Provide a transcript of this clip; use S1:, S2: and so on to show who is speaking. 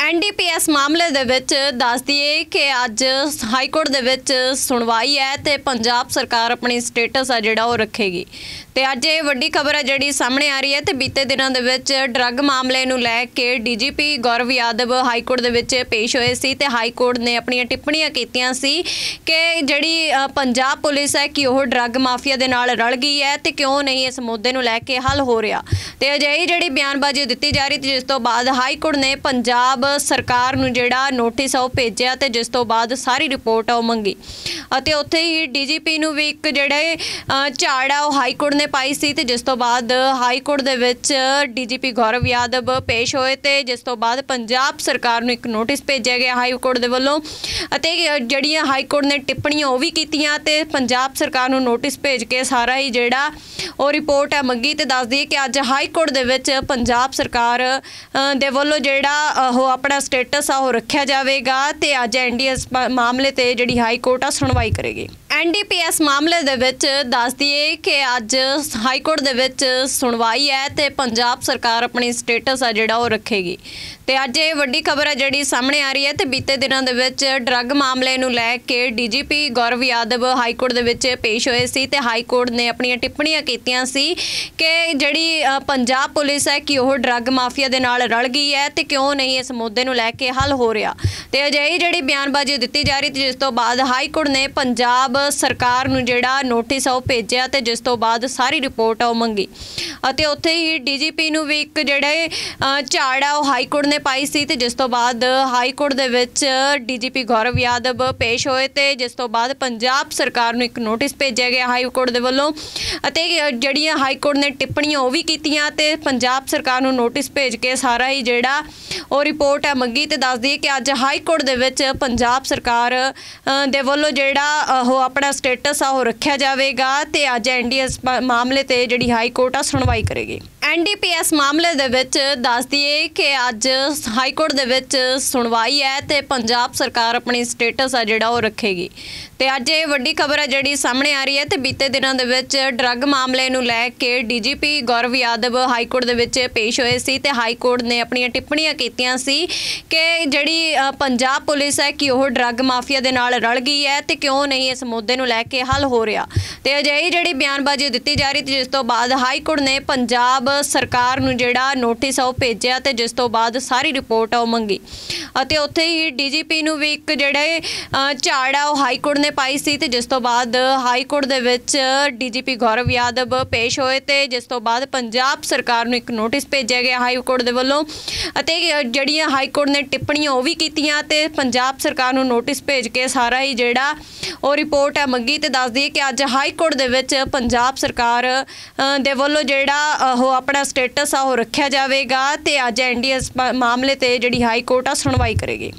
S1: NDPS मामले दे विच दस दिए कि अज हाईकोर्ट दे विच सुनवाई है ते पंजाब सरकार अपनी स्टेटस है जिहड़ा वो रखेगी। ते अज ये वड्डी खबर है जिहड़ी सामने आ रही है। ते बीते दिनों दे विच ड्रग मामले नूं लै के डीजीपी गौरव यादव हाईकोर्ट दे विच पेश होए सी ते हाईकोर्ट ने अपनी टिप्पणियां कीतियां सी कि जिहड़ी पंजाब पुलिस है कि वह ड्रग माफिया दे नाल रल गई है ते क्यों नहीं इस मुद्दे नूं लै के हल हो रहा। ते अजिही जिहड़ी बयानबाजी दित्ती जा रही जिस तो बाद हाईकोर्ट ने पंजाब सरकार नूं जिहड़ा नोटिस आ भेजिया ते जिस तो बाद सारी रिपोर्ट आ मंगी अते उत्थे ही डीजीपी नूं भी एक जिहड़े झाड़ आ हाईकोर्ट ने पाई सी ते जिस तो बाद हाईकोर्ट दे विच डीजीपी गौरव यादव पेश होए ते जिस तो बाद पंजाब सरकार नूं एक नोटिस भेजिया गया हाईकोर्ट दे वल्लों अते जिहड़ियां हाईकोर्ट ने टिप्पणियां भी कीतियां ते पंजाब सरकार नूं नोटिस भेज के सारा ही जिहड़ा ਉਹ रिपोर्ट है मंगी। तो दस दी कि अज हाईकोर्ट दे विच पंजाब सरकार दे वल्लों जिहड़ा ਉਹ अपना स्टेटस आ रखा जाएगा ते अज एनडीएस मामले ते जिहड़ी हाईकोर्ट आ सुनवाई करेगी। एनडीपीएस मामले दे विच दस दिए कि अज हाईकोर्ट दे विच सुनवाई है ते पंजाब सरकार अपनी स्टेटस है जिहड़ा वो रखेगी। ते अज ये वड्डी खबर है जिहड़ी सामने आ रही है। ते बीते दिनों दे विच ड्रग मामले नूं लै के डीजीपी गौरव यादव हाईकोर्ट दे विच पेश होए सी ते हाईकोर्ट ने अपनी टिप्पणियां कीतियां सी कि जिहड़ी पंजाब पुलिस है कि वह ड्रग माफिया दे नाल रल गई है ते क्यों नहीं इस मुद्दे नूं लै के हल हो रहा। ते अजिही जिहड़ी बयानबाजी दित्ती जा रही जिस तो बाद हाईकोर्ट ने पंजाब सरकार नूं जिहड़ा नोटिस आ भेजिया ते जिस तो बाद सारी रिपोर्ट आ मंगी अते उत्थे ही डीजीपी नूं भी एक जिहड़े झाड़ आ हाईकोर्ट ने पाई सी ते जिस तो बाद हाईकोर्ट दे विच डीजीपी गौरव यादव पेश होए ते जिस तो बाद पंजाब सरकार नूं एक नोटिस भेजिया गया हाईकोर्ट दे वल्लों अते जिहड़ियां हाईकोर्ट ने टिप्पणियां भी कीतियां ते पंजाब सरकार नूं नोटिस भेज के सारा ही जिहड़ा ਉਹ रिपोर्ट है मंगी। तो दस दी कि अज हाईकोर्ट दे विच पंजाब सरकार दे वल्लों जिहड़ा ਉਹ अपना स्टेटस आ रखा जाएगा ते अज एनडीएस मामले ते जिहड़ी हाईकोर्ट आ सुनवाई करेगी। एनडीपीएस मामले दे विच दस दिए कि अज हाईकोर्ट दे विच सुनवाई है ते पंजाब सरकार अपनी स्टेटस आ जिहड़ा वो रखेगी। ते अज ये वड्डी खबर है जिहड़ी सामने आ रही है। ते बीते दिनों दे विच ड्रग मामले नूं लै के डीजीपी गौरव यादव हाईकोर्ट दे विच पेश होए सी ते हाईकोर्ट ने अपनी टिप्पणियां कीतियां सी कि जिहड़ी पंजाब पुलिस है कि वह ड्रग माफिया दे नाल रल गई है ते क्यों नहीं इस मुद्दे नूं लै के हल हो रहा। ते अजिही जिहड़ी बयानबाजी दित्ती जा रही जिस तो बाद हाईकोर्ट ने पंजाब सरकार नूं जिहड़ा नोटिस आ भेजिया ते जिस तो बाद सारी रिपोर्ट आ मंगी अते उत्थे ही डीजीपी नूं भी एक जिहड़े झाड़ आ हाईकोर्ट ने पाई सी ते जिस तो बाद हाईकोर्ट दे विच डीजीपी गौरव यादव पेश होए ते जिस तो बाद पंजाब सरकार नूं एक नोटिस भेजिया गया हाईकोर्ट दे वल्लों अते जिहड़ियां हाईकोर्ट ने टिप्पणियां भी कीतियां ते पंजाब सरकार नूं नोटिस भेज के सारा ही जिहड़ा ਉਹ रिपोर्ट है मंगी। तो दस दी कि अज हाईकोर्ट दे विच पंजाब सरकार दे वल्लों जिहड़ा ਉਹ अपना स्टेटस आ रखा जाएगा ते अज एनडीएस मामले ते जिहड़ी हाईकोर्ट आ सुनवाई करेगी।